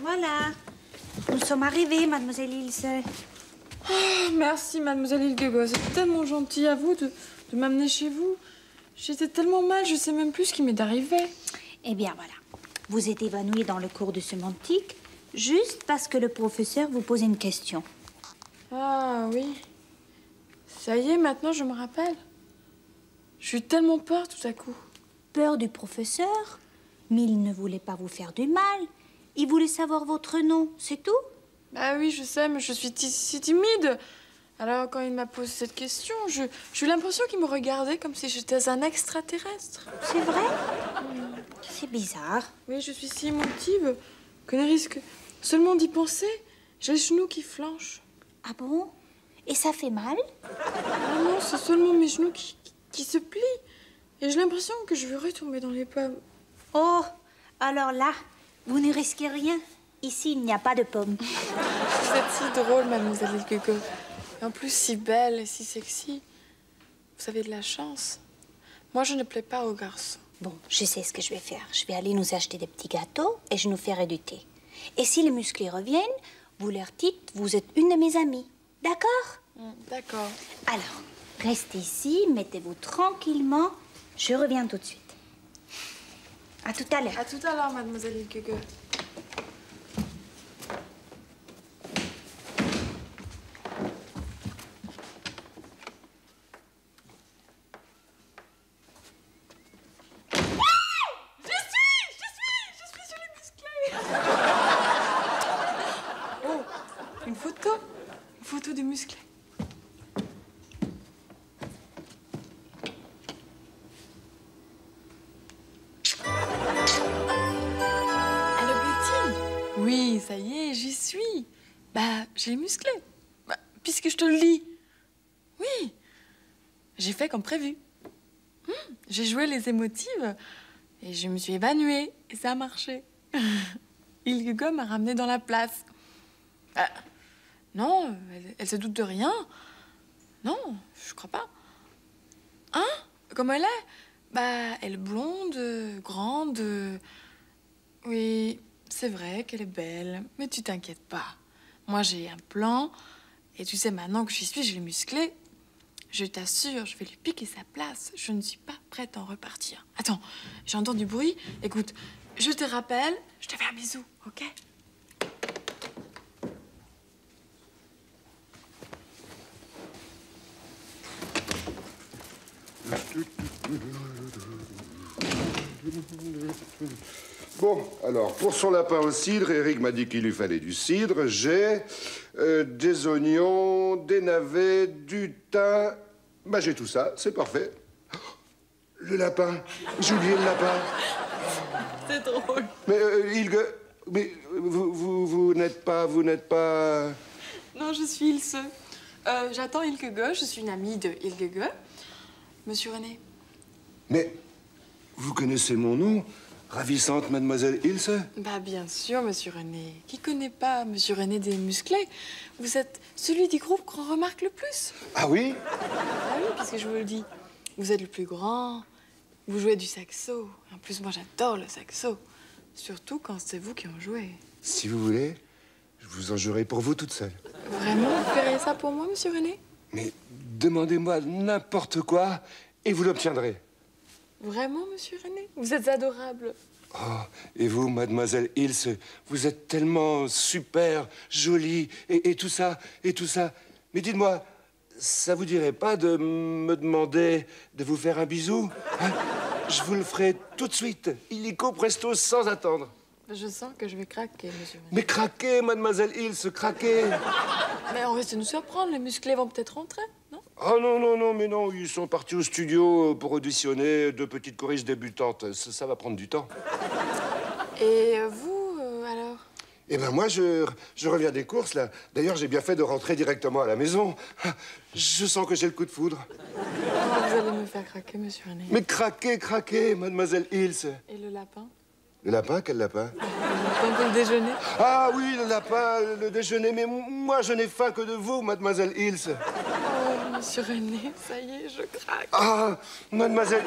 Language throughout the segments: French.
Voilà. Nous sommes arrivés, mademoiselle Ilse. Oh, merci, mademoiselle Hilgegoz. C'est tellement gentil à vous de m'amener chez vous. J'étais tellement mal, je sais même plus ce qui m'est arrivé. Eh bien, voilà. Vous êtes évanouie dans le cours de sémantique juste parce que le professeur vous pose une question. Ah oui. Ça y est, maintenant je me rappelle. J'ai eu tellement peur tout à coup. Peur du professeur? Mais il ne voulait pas vous faire du mal. Il voulait savoir votre nom, c'est tout? Bah oui, je sais, mais je suis si timide. Alors, quand il m'a posé cette question, j'ai eu l'impression qu'il me regardait comme si j'étais un extraterrestre. C'est vrai? C'est bizarre. Oui, je suis si émotive que ne risque seulement d'y penser, j'ai les genoux qui flanchent. Ah bon? Et ça fait mal? Ah non, c'est seulement mes genoux qui se plient. Et j'ai l'impression que je vais retomber dans les pommes. Oh, alors là, vous ne risquez rien. Ici, il n'y a pas de pommes. Vous êtes si drôle, mademoiselle Hilgegoz. Et en plus, si belle et si sexy. Vous avez de la chance. Moi, je ne plais pas aux garçons. Bon, je sais ce que je vais faire. Je vais aller nous acheter des petits gâteaux et je nous ferai du thé. Et si les musclés reviennent, vous leur dites, vous êtes une de mes amies. D'accord? D'accord. Alors, restez ici, mettez-vous tranquillement. Je reviens tout de suite. À tout à l'heure. À tout à l'heure, mademoiselle Hilgegoz. Une photo des musclés. Allô, Betty? Oui, ça y est, j'y suis. Bah, j'ai les musclés. Bah, puisque je te le dis. Oui, j'ai fait comme prévu. J'ai joué les émotives et je me suis évanouie et ça a marché. Hilgegoz m'a ramenée dans la place. Non, elle se doute de rien. Non, je crois pas. Hein? Comme elle est? Bah, elle est blonde, grande. Oui, c'est vrai qu'elle est belle, mais tu t'inquiètes pas. Moi, j'ai un plan. Et tu sais, maintenant que j'y suis, je l'ai musclé. Je t'assure, je vais lui piquer sa place. Je ne suis pas prête à en repartir. Attends, j'entends du bruit. Écoute, je te rappelle, je te fais un bisou, ok? Bon, alors, pour son lapin au cidre, Eric m'a dit qu'il lui fallait du cidre. J'ai des oignons, des navets, du thym. Bah, j'ai tout ça, c'est parfait. Oh, le lapin, j'ai oublié le lapin. C'est drôle. Mais, mais vous n'êtes pas... Non, je suis Ilse. J'attends Hilgegoz, je suis une amie de Hilgegoz. Monsieur René. Mais vous connaissez mon nom, ravissante mademoiselle Ilse? Bah, bien sûr, monsieur René. Qui connaît pas monsieur René des musclés? Vous êtes celui du groupe qu'on remarque le plus. Ah oui? Ah oui, puisque je vous le dis. Vous êtes le plus grand, vous jouez du saxo. En plus, moi, j'adore le saxo. Surtout quand c'est vous qui en jouez. Si vous voulez, je vous en jouerai pour vous toute seule. Vraiment, vous feriez ça pour moi, monsieur René? Mais demandez-moi n'importe quoi et vous l'obtiendrez. Vraiment, monsieur René? Vous êtes adorable. Oh, et vous, mademoiselle Ilse, vous êtes tellement super, jolie, et tout ça, et tout ça. Mais dites-moi, ça vous dirait pas de me demander de vous faire un bisou, hein? Je vous le ferai tout de suite, illico presto, sans attendre. Je sens que je vais craquer, monsieur René. Mais craquez, mademoiselle Ilse, craquez. Mais on risque de nous surprendre, les musclés vont peut-être rentrer, non? Oh non, mais non, ils sont partis au studio pour auditionner deux petites choristes débutantes. Ça va prendre du temps. Et vous, alors? Eh ben moi, je reviens des courses, là. D'ailleurs, j'ai bien fait de rentrer directement à la maison. Je sens que j'ai le coup de foudre. Comment vous allez me faire craquer, monsieur René? Mais craquez, mademoiselle Ilse. Et le lapin? Le lapin? Quel lapin? Le lapin pour le déjeuner? Ah oui, le lapin, le déjeuner. Mais moi, je n'ai faim que de vous, mademoiselle Ilse. Oh, monsieur René, ça y est, je craque. Ah, mademoiselle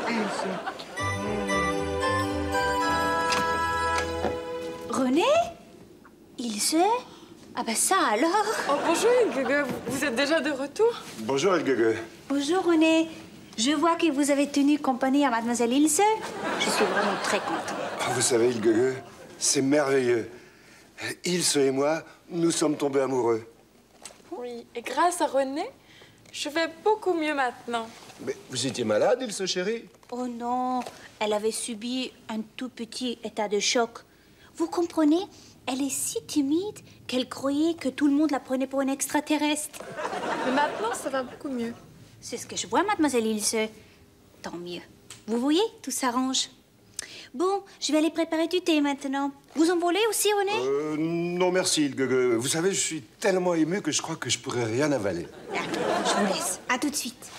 Ilse. René? Ilse? Ah ben ça alors. Oh, bonjour, Ilgege. Vous êtes déjà de retour? Bonjour, Elgege. Bonjour René. Je vois que vous avez tenu compagnie à mademoiselle Ilse. Je suis vraiment très contente. Vous savez, Elgege, c'est merveilleux. Ilse et moi, nous sommes tombés amoureux. Oui, et grâce à René, je vais beaucoup mieux maintenant. Mais vous étiez malade, Ilse, chérie? Oh non, elle avait subi un tout petit état de choc. Vous comprenez? Elle est si timide qu'elle croyait que tout le monde la prenait pour une extraterrestre. Mais maintenant, ça va beaucoup mieux. C'est ce que je vois, mademoiselle Ilse. Tant mieux. Vous voyez, tout s'arrange. Bon, je vais aller préparer du thé maintenant. Vous en voulez aussi, René? Non, merci, Elgege. Vous savez, je suis tellement ému que je crois que je pourrais rien avaler. D'accord, je vous laisse. À tout de suite.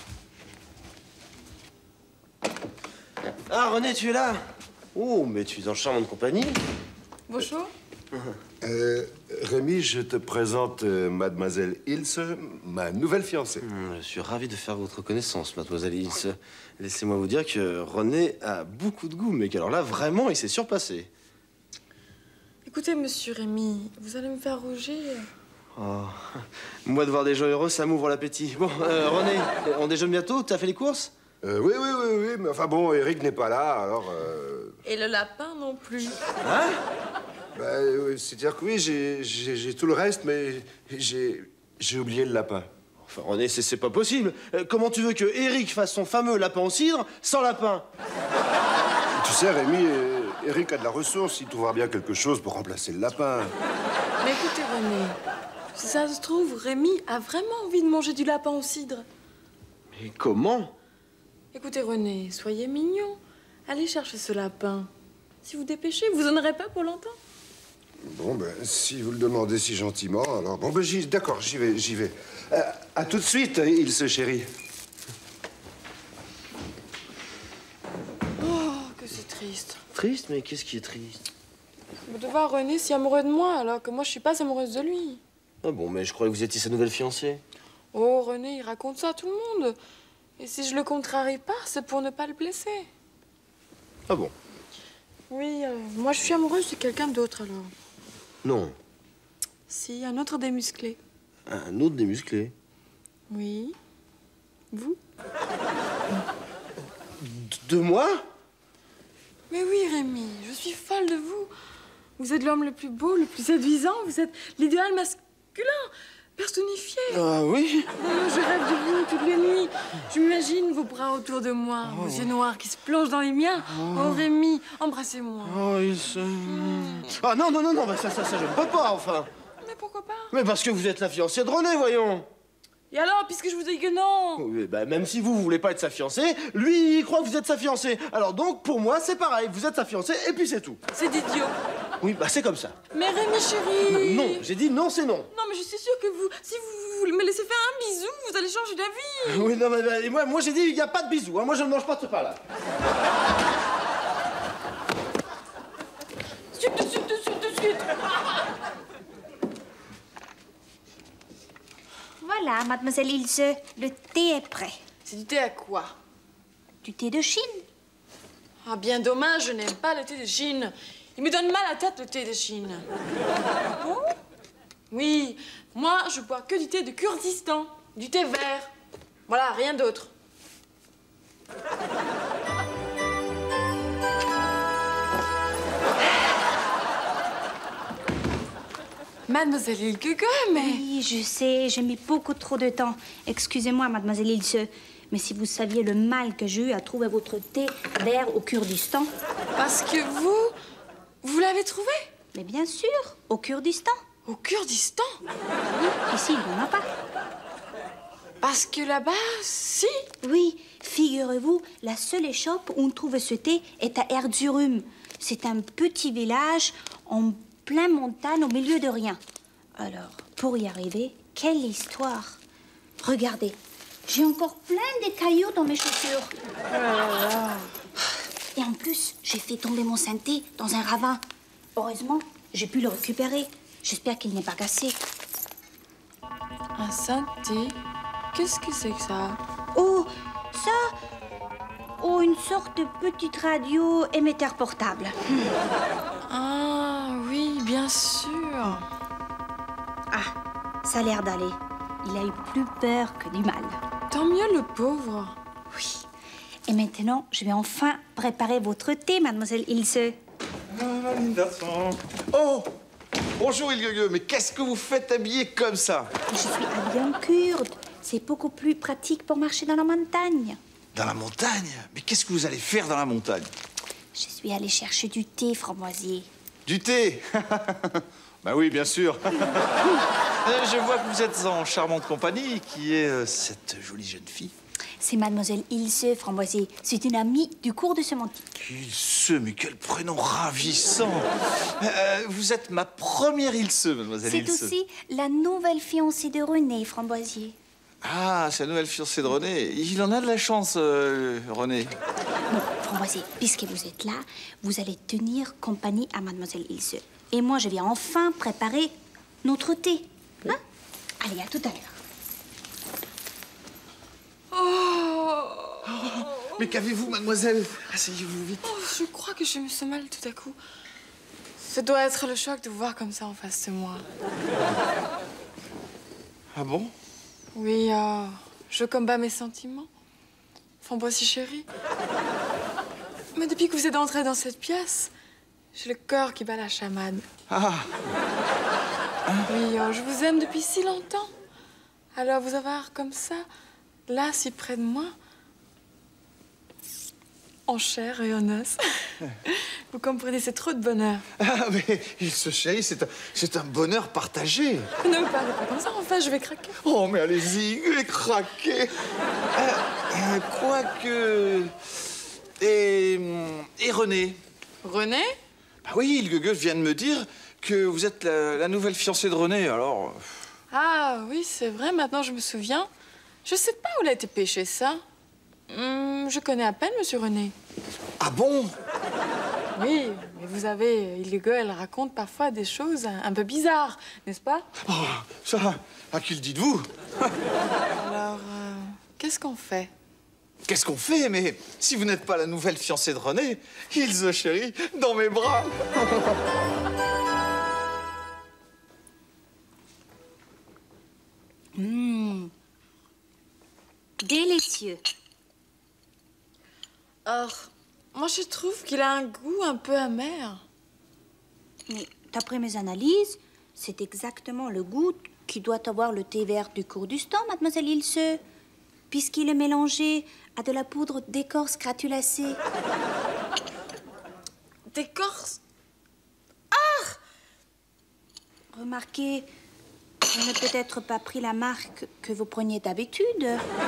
Ah, René, tu es là? Oh, mais tu es en charmante compagnie. Bonjour. Rémi, je te présente mademoiselle Ilse, ma nouvelle fiancée. Je suis ravi de faire votre connaissance, mademoiselle Ilse. Laissez-moi vous dire que René a beaucoup de goût, mais qu'alors là, vraiment, il s'est surpassé. Écoutez, monsieur Rémi, vous allez me faire rougir. Oh. Moi, de voir des gens heureux, ça m'ouvre l'appétit. Bon, René, on déjeune bientôt? T'as fait les courses? Oui, mais enfin bon, Eric n'est pas là, alors... Et le lapin non plus. Hein? C'est-à-dire que oui, j'ai tout le reste, mais j'ai oublié le lapin. Enfin, René, c'est pas possible. Comment tu veux que Eric fasse son fameux lapin au cidre sans lapin? Tu sais, Rémi, Eric a de la ressource, il trouvera bien quelque chose pour remplacer le lapin. Mais écoutez, René, si ça se trouve, Rémi a vraiment envie de manger du lapin au cidre. Mais comment? Écoutez, René, soyez mignon. Allez chercher ce lapin. Si vous dépêchez, vous en aurez pas pour longtemps. Bon, ben, si vous le demandez si gentiment, alors... Bon, ben, d'accord, j'y vais. À tout de suite, Ilse, chérie. Oh, que c'est triste. Triste? Mais qu'est-ce qui est triste? De voir René si amoureux de moi, alors que moi, je suis pas amoureuse de lui. Ah bon, mais je croyais que vous étiez sa nouvelle fiancée. Oh, René, il raconte ça à tout le monde. Et si je le contrarie pas, c'est pour ne pas le blesser. Ah bon? Oui, moi, je suis amoureuse de quelqu'un d'autre, alors. Non. Si, un autre des musclés. Un autre des musclés. Oui. Vous? De moi? Mais oui, Rémi, je suis folle de vous. Vous êtes l'homme le plus beau, le plus séduisant. Vous êtes l'idéal masculin, personnifié. Ah oui? Je rêve de vous toutes les nuits. Je m'imagine vos bras autour de moi, vos yeux noirs qui se plongent dans les miens. Oh, Rémi, embrassez-moi. Oh, il se... Ah non, bah ça, je ne peux pas, enfin. Mais pourquoi pas? Mais parce que vous êtes la fiancée de René, voyons. Et alors, puisque je vous dis que non? Oui, bah, même si vous voulez pas être sa fiancée, lui, il croit que vous êtes sa fiancée. Alors donc, pour moi, c'est pareil. Vous êtes sa fiancée, et puis c'est tout. C'est idiot. Oui, bah c'est comme ça. Mais Rémi, chérie. Non, j'ai dit non, c'est non. Non, mais je suis sûre que si vous me laissez faire un bisou, vous allez changer d'avis. Oui, non, mais moi j'ai dit, il n'y a pas de bisous. Hein. Moi, je ne mange pas de ce pain-là. De suite. Voilà, mademoiselle Ilse, le thé est prêt. C'est du thé à quoi? Du thé de Chine. Ah, bien dommage, je n'aime pas le thé de Chine. Il me donne mal à la tête, le thé de Chine. Bon? Oui, moi, je bois que du thé de Kurdistan, du thé vert. Voilà, rien d'autre. Mademoiselle Ilgege, mais... Oui, je sais, j'ai mis beaucoup trop de temps. Excusez-moi, mademoiselle Ilse, mais si vous saviez le mal que j'ai eu à trouver votre thé vert au Kurdistan. Parce que vous l'avez trouvé? Mais bien sûr, au Kurdistan. Au Kurdistan? Oui, ici, il n'y en a pas. Parce que là-bas, si. Oui, figurez-vous, la seule échoppe où on trouve ce thé est à Erzurum. C'est un petit village en plein montagne au milieu de rien. Alors, pour y arriver, quelle histoire! Regardez, j'ai encore plein de cailloux dans mes chaussures. Et en plus, j'ai fait tomber mon synthé dans un ravin. Heureusement, j'ai pu le récupérer. J'espère qu'il n'est pas cassé. Un synthé? Qu'est-ce que c'est que ça? Oh, ça... Oh, une sorte de petite radio émetteur portable. Ah, oui, bien sûr. Ça a l'air d'aller. Il a eu plus peur que du mal. Tant mieux, le pauvre. Oui. Et maintenant, je vais enfin préparer votre thé, mademoiselle Ilse. Oh! Bonjour, Ilgueux, mais qu'est-ce que vous faites habillé comme ça? Je suis habillée en kurde. C'est beaucoup plus pratique pour marcher dans la montagne. Dans la montagne? Mais qu'est-ce que vous allez faire dans la montagne? Je suis allée chercher du thé framboisier. Du thé? Ben oui, bien sûr. Je vois que vous êtes en charmante compagnie. Qui est cette jolie jeune fille? C'est mademoiselle Ilse Framboisier. C'est une amie du cours de sémantique. Ilse, mais quel prénom ravissant! Vous êtes ma première Ilse, mademoiselle C'est Ilse. aussi la nouvelle fiancée de René Framboisier. Ah, c'est la nouvelle fiancée de René. Il en a de la chance, René. Bon, Framboisier, puisque vous êtes là, vous allez tenir compagnie à mademoiselle Ilse. Et moi, je vais enfin préparer notre thé. Hein? Allez, à tout à l'heure. Mais qu'avez-vous, mademoiselle? Asseyez-vous vite. Oh, je crois que je me sens mal tout à coup. Ça doit être le choc de vous voir comme ça en face de moi. Ah bon? Oui, je combats mes sentiments. Framboisier chérie. Mais depuis que vous êtes entrée dans cette pièce, j'ai le cœur qui bat la chamade. Ah! Oui, je vous aime depuis si longtemps. Alors vous avoir comme ça, là, si près de moi, en chair et en os. Vous comprenez, c'est trop de bonheur. Ah, mais Ilse chérie, c'est un bonheur partagé. Ne me parlez pas comme ça, enfin, je vais craquer. Oh, mais allez-y, craquez. Quoique... Et René? René? Bah oui, Ilgueux vient de me dire que vous êtes la nouvelle fiancée de René, alors... Ah oui, c'est vrai, maintenant je me souviens. Je sais pas où il a été pêché, ça. Je connais à peine Monsieur René. Ah bon? Oui, mais vous savez, Ilgueux, elle raconte parfois des choses un peu bizarres, n'est-ce pas? Oh, ça, à qui le dites-vous? Alors, qu'est-ce qu'on fait? Qu'est-ce qu'on fait? Mais si vous n'êtes pas la nouvelle fiancée de René, Ilse chérie, dans mes bras. Délicieux. Or, moi je trouve qu'il a un goût un peu amer. Mais d'après mes analyses, c'est exactement le goût qui doit avoir le thé vert du Kurdistan, mademoiselle Ilse, puisqu'il est mélangé à de la poudre d'écorce gratulacée. D'écorce? Remarquez, je n'ai peut-être pas pris la marque que vous preniez d'habitude.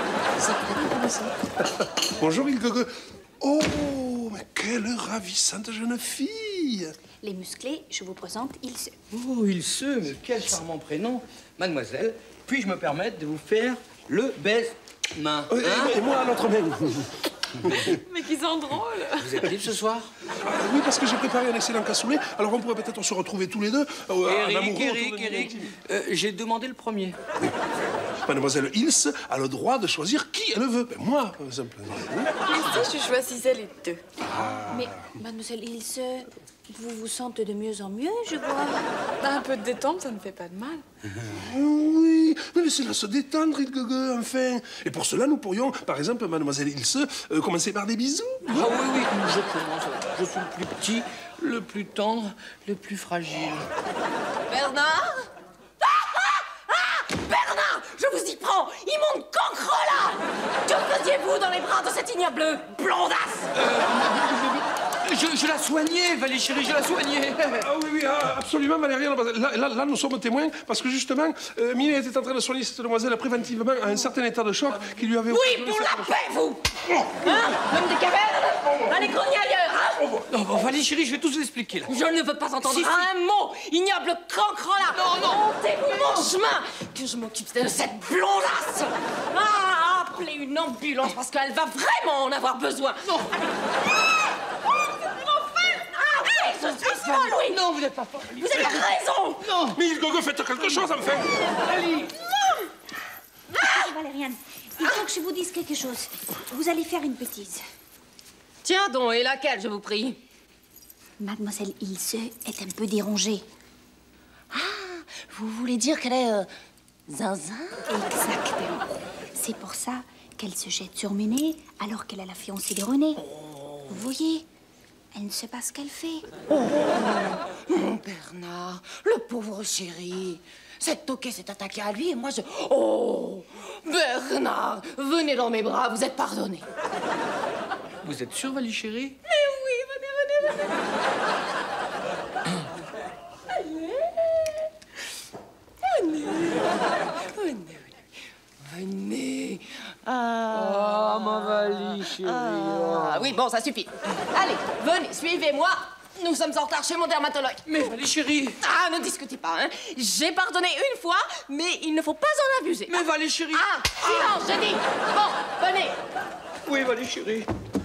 Bonjour, Ilgueux. Oh, mais quelle ravissante jeune fille! Les musclés, je vous présente Ilse. Oh, Ilse, mais quel charmant prénom. Mademoiselle, puis-je me permettre de vous faire le baise-main, hein? Et moi, à l'autre main. Mais qu'ils sont drôles. Vous êtes libre ce soir? Oui, parce que j'ai préparé un excellent cassoulet. Alors, on pourrait peut-être se retrouver tous les deux. Eric, j'ai demandé le premier. Mademoiselle Ilse a le droit de choisir qui elle veut. Ben, moi, par exemple. Ici, je choisissais les deux. Mais, mademoiselle Ilse, vous vous sentez de mieux en mieux, je vois. Un peu de détente, ça ne fait pas de mal. Oui, mais laissez-la se détendre, Ilgueux, enfin. Et pour cela, nous pourrions, par exemple, mademoiselle Ilse, commencer par des bisous. Ah oui, je commence. Je suis le plus petit, le plus tendre, le plus fragile. Bernard? Bernard! Je vous y prends! Il monte cancre là! Que faisiez-vous dans les bras de cette ignoble blondasse? Je la soignais, Valérie chérie, je la soignais. Ah oui, absolument, Valériane. Là, nous sommes témoins, parce que justement, Minet était en train de soigner cette demoiselle préventivement à un certain état de choc qui lui avait... Oui, pour la paix, vous! Hein? L'homme des cavernes? Allez, grognez ailleurs, hein? Non, bon, Valérie chérie, je vais tout vous expliquer, là. Je ne veux pas entendre Si. un mot! Ignoble cancre là! Non. Montez-vous mon chemin! Que je m'occupe de cette blondasse! Ah, appelez une ambulance, parce qu'elle va vraiment en avoir besoin! Non! Je suis folle, oui! Non, vous n'êtes pas folle. Vous avez raison! Non. Mais Ilgueux, faites quelque chose, enfin. Allez. Valériane, il faut que je vous dise quelque chose. Vous allez faire une bêtise. Tiens donc, et laquelle, je vous prie? Mademoiselle Ilse est un peu dérangée. Vous voulez dire qu'elle est zinzin. Exactement. C'est pour ça qu'elle se jette sur Méné alors qu'elle a la fiancée de René. Vous voyez, elle ne sait pas ce qu'elle fait. Mon Bernard, le pauvre chéri. Cette toquée s'est attaquée à lui et moi je... Oh, Bernard, venez dans mes bras, vous êtes pardonné. Vous êtes sûr, Vali chérie? Mais oui, venez. Venez. Ah, ma Vali chérie. Ah, oui, bon, ça suffit. Allez, venez, suivez-moi. Nous sommes en retard chez mon dermatologue. Mais Vali chérie. Ah, ne discutez pas, hein. J'ai pardonné une fois, mais il ne faut pas en abuser. Mais Vali chérie. Ah, silence, j'ai dit. Bon, venez. Oui, Vali chérie.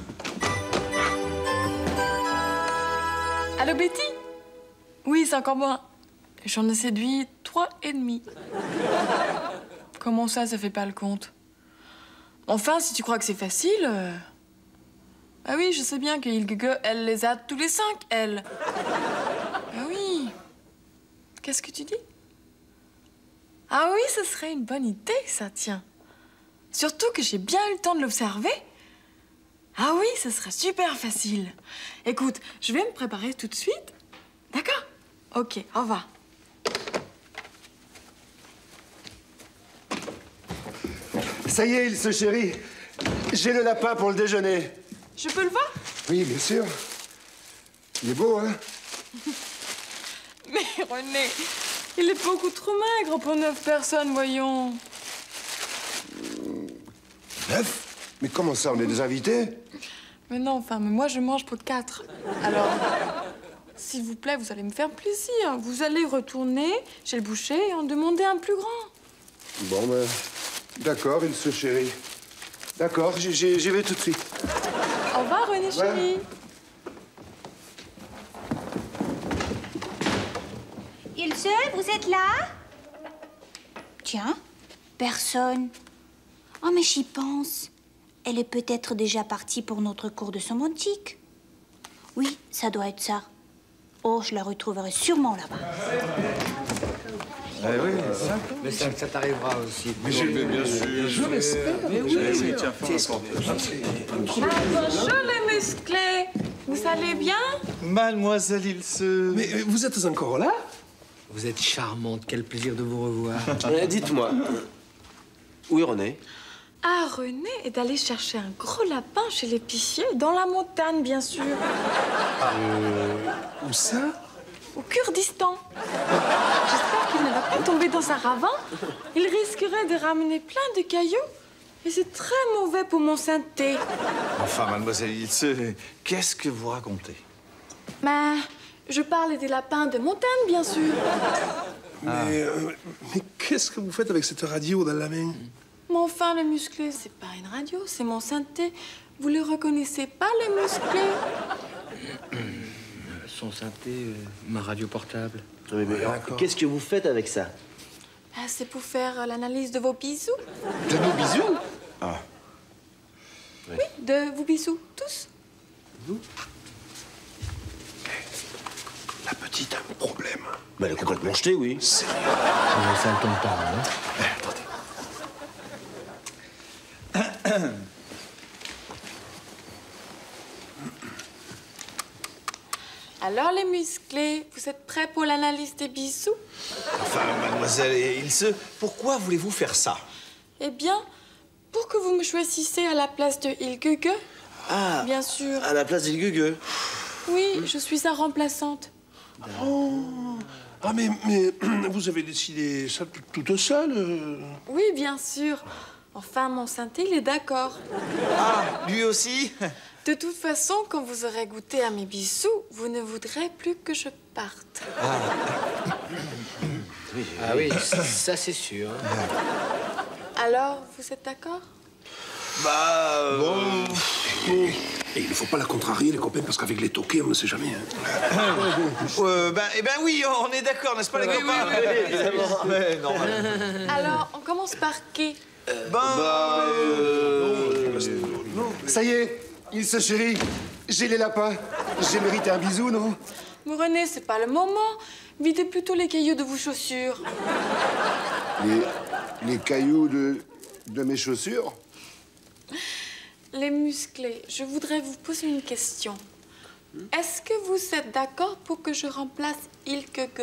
Allô, Betty? Oui, c'est encore moi. J'en ai séduit 3,5. Comment ça fait pas le compte? Enfin, si tu crois que c'est facile... Ah oui, je sais bien que Ilgugue, elle les a tous les 5, elle. Ah oui. Qu'est-ce que tu dis? Ah oui, ce serait une bonne idée, ça, tiens. Surtout que j'ai bien eu le temps de l'observer. Ah oui, ce serait super facile. Écoute, je vais me préparer tout de suite. D'accord? Ok, au revoir. Ça y est, il se chérit. J'ai le lapin pour le déjeuner. Je peux le voir? Oui, bien sûr. Il est beau, hein? Mais René, il est beaucoup trop maigre pour 9 personnes, voyons. 9? Mais comment ça, on est des invités? Mais non, enfin, mais moi je mange pour 4. Alors, s'il vous plaît, vous allez me faire plaisir. Vous allez retourner chez le boucher et en demander un plus grand. Bon, ben, d'accord, il se chérit. D'accord, j'y vais tout de suite. Au revoir, René chéri. Ilse, vous êtes là? Tiens, personne. Oh, mais j'y pense. Elle est peut-être déjà partie pour notre cours de sémantique. Oui, ça doit être ça. Oh, je la retrouverai sûrement là-bas. Ah oui, Mais ça t'arrivera aussi. bien sûr. Je l'espère. Mais oui, tiens, Bonjour les musclés. Vous allez bien? Mademoiselle Ilse. Mais vous êtes encore là? Vous êtes charmante, quel plaisir de vous revoir. Dites-moi, où est René? Ah, René est allé chercher un gros lapin chez l'épicier, dans la montagne, bien sûr. Où ça? Au Kurdistan. J'espère qu'il ne va pas tomber dans un ravin. Il risquerait de ramener plein de cailloux. Et c'est très mauvais pour mon synthé. Enfin, mademoiselle Ilse, qu'est-ce que vous racontez? Mais je parle des lapins de montagne, bien sûr. Mais qu'est-ce que vous faites avec cette radio dans la main? Mais enfin, le musclé, c'est pas une radio, c'est mon synthé. Vous le reconnaissez pas, le musclé? Son synthé, ma radio portable. Mais qu'est-ce que vous faites avec ça? Ah, c'est pour faire l'analyse de vos bisous. De nos bisous? Oui, de vos bisous, tous. La petite a un problème. Bah, elle est complètement jetée, oui. Ça ne tombe pas, hein. Alors, les musclés, vous êtes prêts pour l'analyse des bisous? Enfin, mademoiselle Ilse, pourquoi voulez-vous faire ça? Eh bien, pour que vous me choisissiez à la place de Ilgugue. Ah, bien sûr. à la place d'Ilgugue. Oui, je suis sa remplaçante. Ah, mais vous avez décidé ça toute seule? Oui, bien sûr. Enfin, mon synthé, il est d'accord. Ah, lui aussi? De toute façon, quand vous aurez goûté à mes bisous, vous ne voudrez plus que je parte. Ah oui, ça c'est sûr. Alors, vous êtes d'accord? Bah, Et il ne faut pas la contrarier, les copains, parce qu'avec les toqués, on ne sait jamais. Hein. eh ben oui, on est d'accord, n'est-ce pas, les copains? Oui, évidemment. Ouais, normal. Alors, on commence par qui? Ça y est, il se chérit. J'ai les lapins. J'ai mérité un bisou, non? Mais René, c'est pas le moment. Videz plutôt les cailloux de vos chaussures. Mais Les cailloux de mes chaussures? Les musclés, je voudrais vous poser une question. Est-ce que vous êtes d'accord pour que je remplace Ilkeke?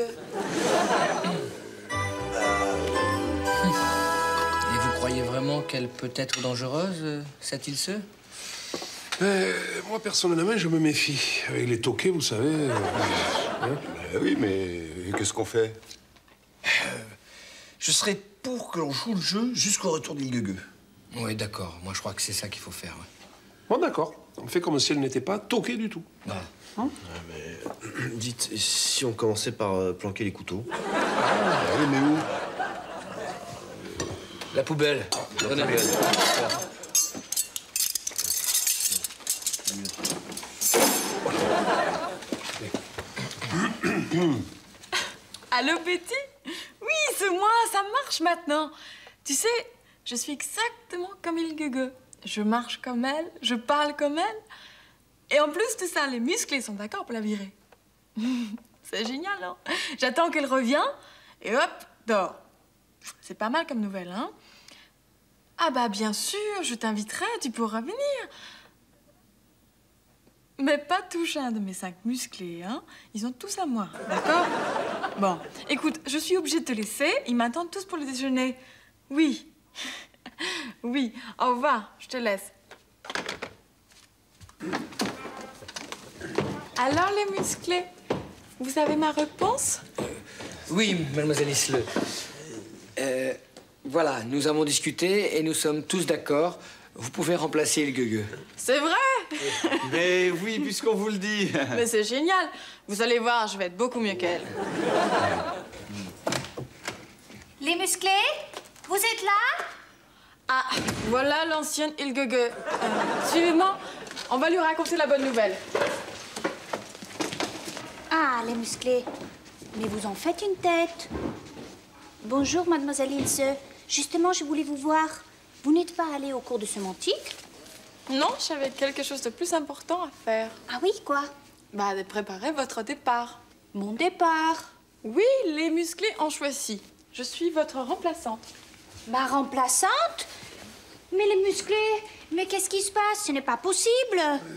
Et vous croyez vraiment qu'elle peut être dangereuse, cette Ilse? Moi, personnellement, je me méfie. Avec les toqués, vous savez... Oui, mais qu'est-ce qu'on fait? Je serais pour que l'on joue le jeu jusqu'au retour d'Ilgege. Oui, d'accord. Moi, je crois que c'est ça qu'il faut faire. Ouais. Bon, d'accord. On fait comme si elle n'était pas toquée du tout. Voilà. Ouais, mais dites, si on commençait par planquer les couteaux? Oui, mais où? La poubelle. Donnez. Allô, Betty? Oui, c'est moi, ça marche maintenant. Tu sais, je suis exactement comme Ilgege. Je marche comme elle, je parle comme elle. Et en plus de ça, les musclés sont d'accord pour la virer. C'est génial, hein? J'attends qu'elle revienne et hop, dehors. C'est pas mal comme nouvelle, hein? Ah bah bien sûr, je t'inviterai, tu pourras venir. Mais pas toucher un de mes 5 musclés, hein? Ils ont tous à moi, d'accord? Bon, écoute, je suis obligée de te laisser. Ils m'attendent tous pour le déjeuner. Oui. Oui, au revoir, je te laisse. Alors, les musclés, vous avez ma réponse? Oui, mademoiselle Isle. Voilà, nous avons discuté et nous sommes tous d'accord. Vous pouvez remplacer Ilgege. C'est vrai? Mais oui, puisqu'on vous le dit. Mais c'est génial. Vous allez voir, je vais être beaucoup mieux qu'elle. Les musclés, vous êtes là? Ah, voilà l'ancienne Ilgege. Suivez-moi, on va lui raconter la bonne nouvelle. Ah, les musclés. Mais vous en faites une tête. Bonjour, mademoiselle Ilse. Justement, je voulais vous voir. Vous n'êtes pas allée au cours de sémantique? Non, j'avais quelque chose de plus important à faire. Ah oui, quoi? Bah, de préparer votre départ. Mon départ. Oui, les musclés ont choisi. Je suis votre remplaçante. Ma remplaçante? Mais les musclés, mais qu'est-ce qui se passe? Ce n'est pas possible.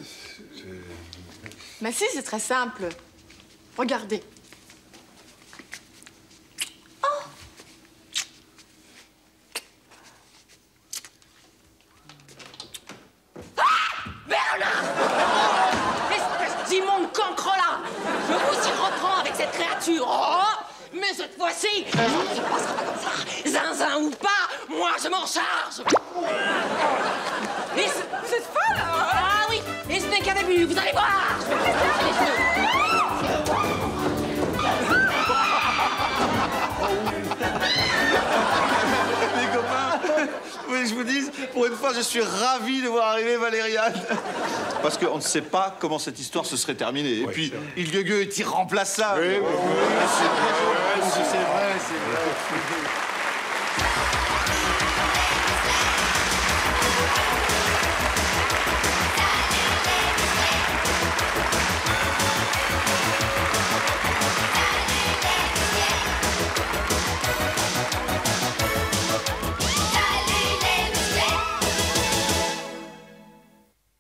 Mais si, c'est très simple. Regardez. Espèce d'immonde cancre là! Je vous y reprends avec cette créature! Oh! Mais cette fois-ci, ça ne passera pas comme ça! Zinzin ou pas, moi je m'en charge! Vous êtes folle, hein? Ah oui! Et ce n'est qu'un début, vous allez voir! Je vais vous faire les yeux. Les copains, oui, je vous dis, pour une fois, je suis ravi de voir arriver Valériane. Parce qu'on ne sait pas comment cette histoire se serait terminée. Et puis, Ilgege est irremplaçable. Oui, c'est vrai, c'est vrai. C'est vrai.